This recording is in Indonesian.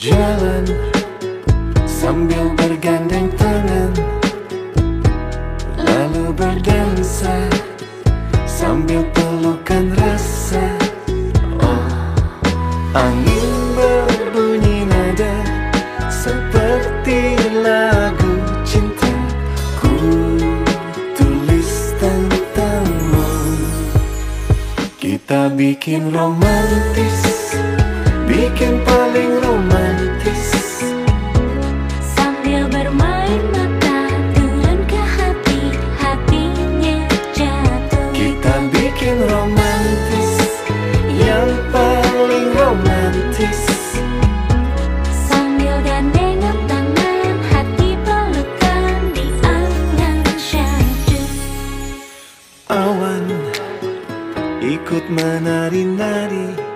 Jalan sambil bergandeng tangan, lalu berdansa sambil pelukan rasa. Oh, angin berbunyi nada seperti lagu cinta ku tulis tentangmu. Kita bikin romantis, bikin paling romantis, sambil bermain mata turun ke hati, hatinya jatuh. kita bikin romantis, yang paling romantis, Sambil gandengan tangan, hati pelukan di angan syahdu. awan ikut menari-nari